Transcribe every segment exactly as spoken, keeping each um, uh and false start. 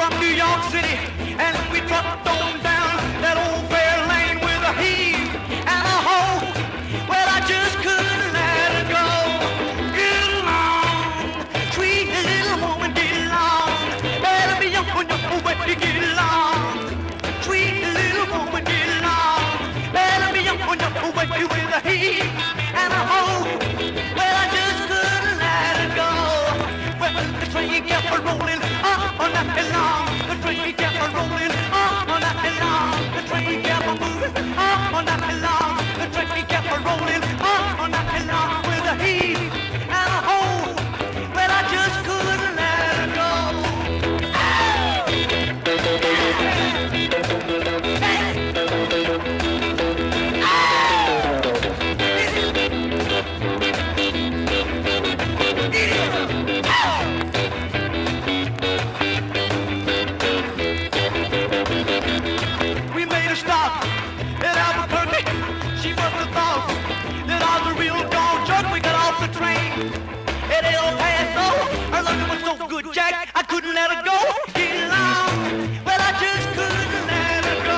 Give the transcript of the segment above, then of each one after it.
from New York City, and we trucked on down that old fair lane with a heave and a hoe. Well, I just couldn't let her go. Get along, sweet little woman, get along. Better be up on your way to get along. Sweet little woman, get along. Better be up on your way with a heave and a hoe. Well, I just couldn't let her go. Well, the train kept a rolling on all night long. The train kept a rolling on all night long. The train kept a moving on all night long. The train kept a rolling on all night long with a heave and a hoe. Well, I just couldn't let her go. We made a stop in Albuquerque. She must have thought that I was a real dog jerk. We got off the train at El Paso. Her looking was so good, Jack, I couldn't let her go. Get along, well, I just couldn't let her go.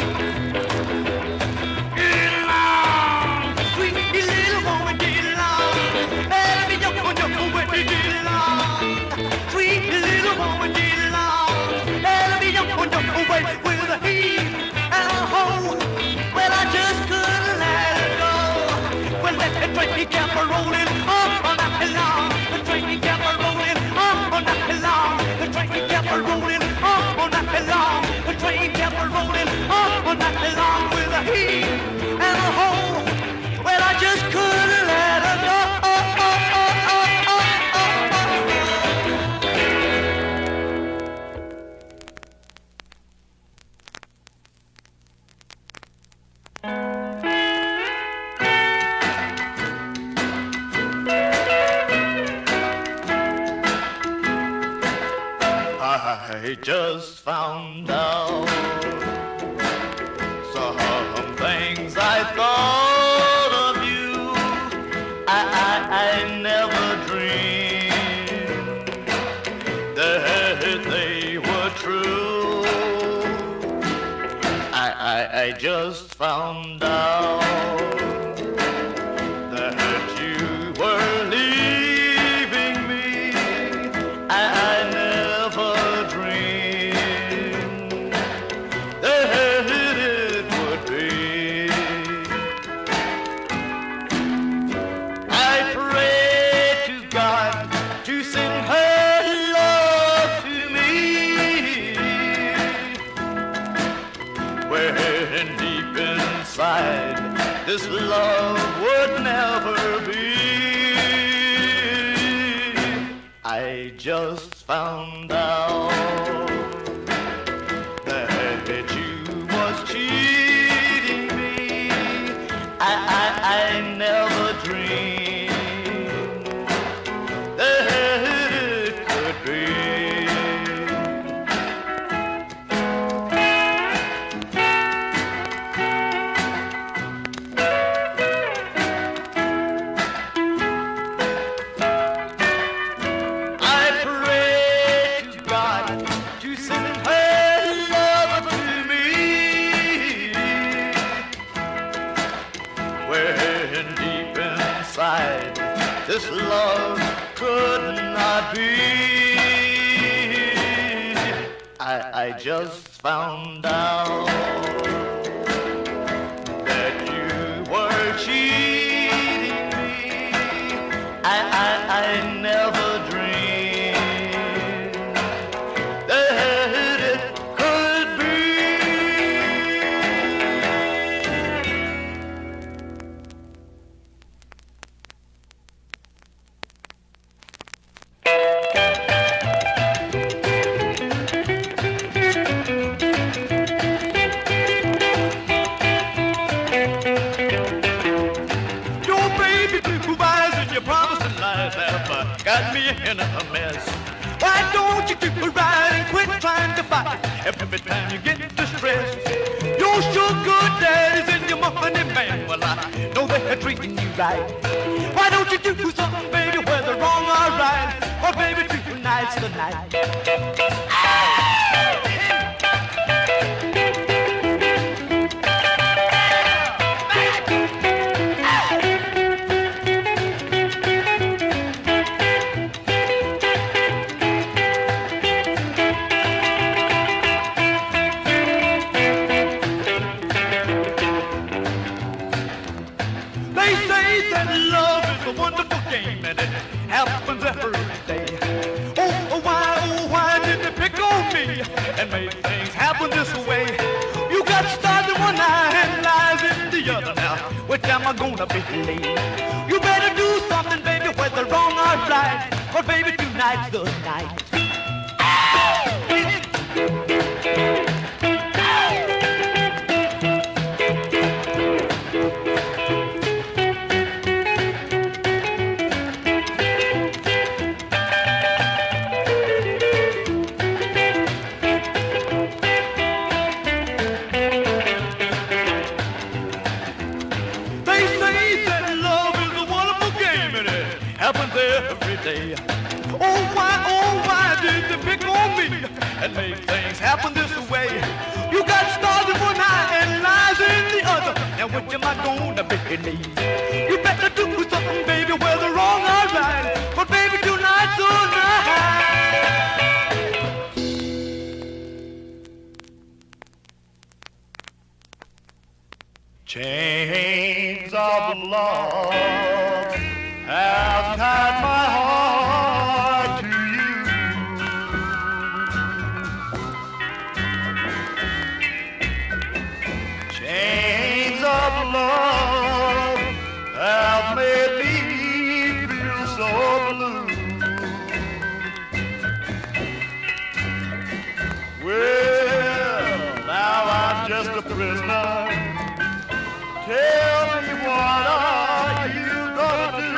Get along, sweet little woman, get along. Let me jump on your way to get along. Sweet little woman, get along. Let me jump on your way with a heave and a hoe. Well, I just couldn't let her go. Well, let the train kept a rolling on all night long. The train kept a rolling on all night long. The train kept a rolling on all night long. The train kept a rolling on all night long with a heave and a hoe. Well, I just couldn't let her go. I just found out some things I thought of you. I, I, I never dreamed that they were true. I, I, I just found out that you were leaving me. I, I never this love would never be. I just found out that you was cheating me. I, I, I never dreamed that it could be. This love could not be. I, I just found out that you were cheating me. I, I, I never dreamed that it could be. Got me in a mess. Why don't you do right and quit trying to fight every time you get distressed? Your sugar daddy's in your money man. Well, I know they're treating you right. Why don't you do something, baby, whether wrong or right? Or baby, tonight's the night. Ah! and make things happen this way. You got started one night and lies in the other now. Which am I gonna be late? You better do something, baby, whether wrong or right. But baby, tonight's the night. Every day. Oh why, oh why did they pick on me and make things happen this way? You got started one eye and lies in the other. Now what am I gonna believe? You better do something, baby, whether wrong or right. But baby, tonight's the night. Chains of love have tied my heart to you. Chains of love have made me feel so blue. Well, now I'm just a prisoner. Tell me, what are you gonna do?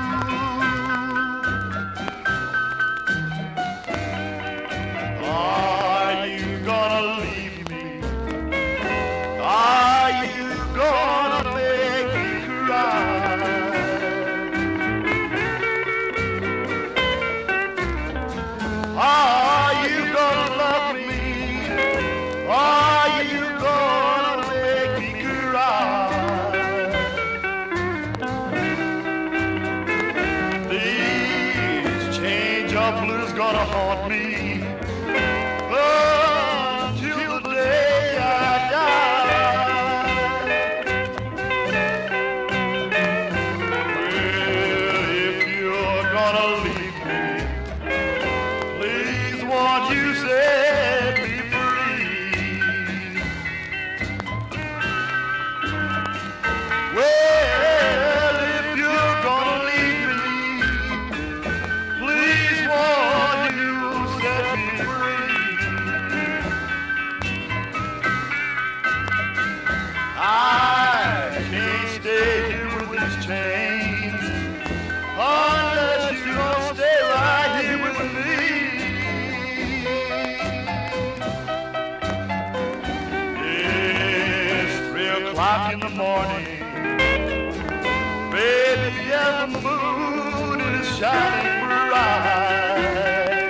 Are you gonna leave me? Are you gonna make me cry? Are you gonna love me? Are you gonna make me cry? These change of blues gonna haunt me until the day I die. Well, if you're gonna leave me, please won't you set me free? Well, if you're gonna leave me, please won't you set me free? I can't stay here with these chains unless you don't stay right here with me. It's three o'clock in the morning, baby, and the moon is shining bright.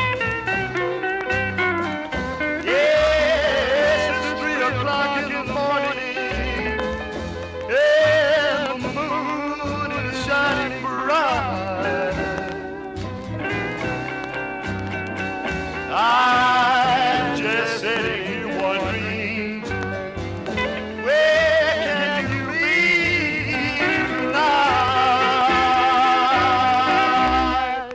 Yes, it's three o'clock in the morning, and the moon is shining bright. I'm just sitting here wondering, where can you be tonight?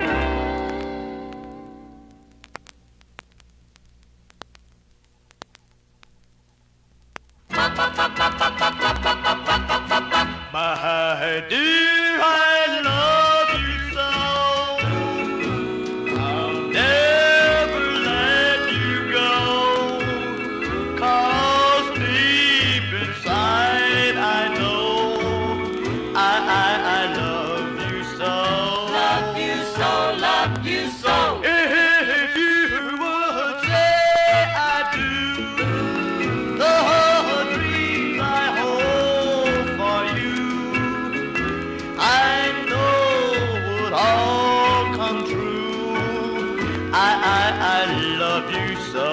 My dear, I love you so. I'll never let you go. 'Cause deep inside I know I, I, I love you so. Love you so, love you so. If you would say I do, the dreams I hold for you, I know would all come true. I, I, I love you so.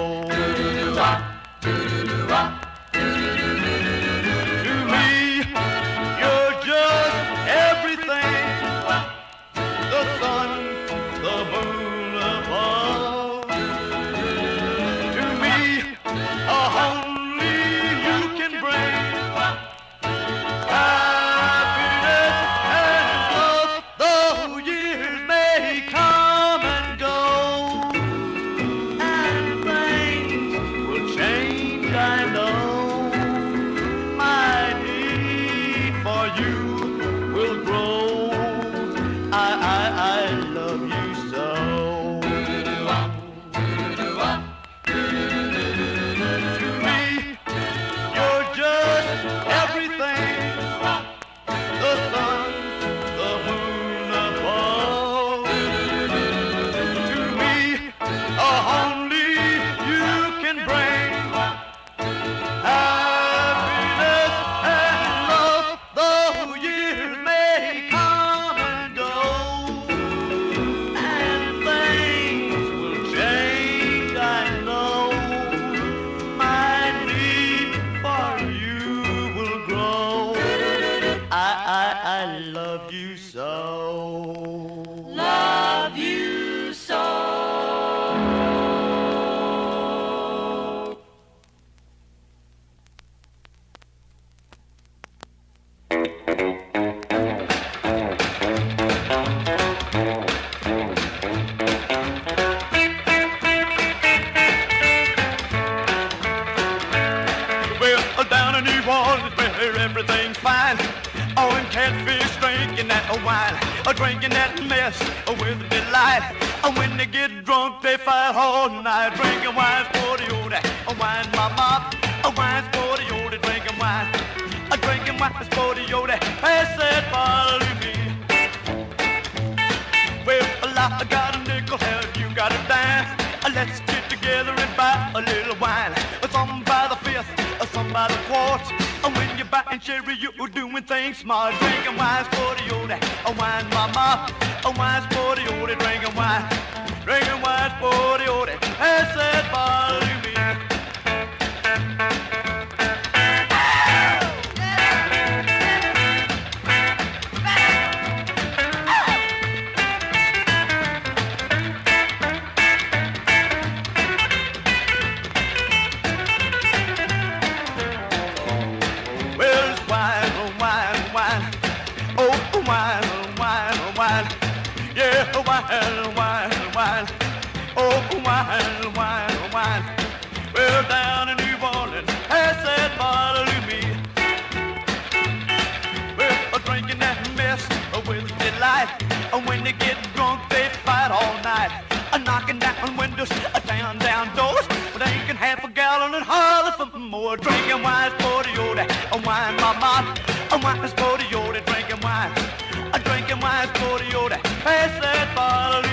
To me, you're just everything. The sun, the moon above. To me, only you can bring happiness and love. Though years may come and go, where everything's fine. Oh, and catfish drinking that wine, or drinking that mess with delight. And when they get drunk, they fight all night, drinking wine for the old, a wine mama, a wine for the old, drinking wine, a drinking wine for the old. Pass that bottle to me. Well, I got a nickel, hell, you got a dime. Let's get together and buy a little wine. Some by the fifth, some by the quart. And when you're buying sherry, you're doing things smart. Drinking wine's for the old, a wine mama, a wine's for the old, drinking wine. Drinking wine's for the old, pass that bottle to me. Wine, wine, wine, oh, wine, wine, wine. Well, down in New Orleans, pass that bottle to me. Well, drinking that mess with delight. And when they get drunk, they fight all night. Knocking down windows, tearing down doors, drinking half a gallon and holler for more. Drinking wine's for the old, a wine mama, a wine's for the old, drinking wine. Drinking wine's for the old, pass that bottle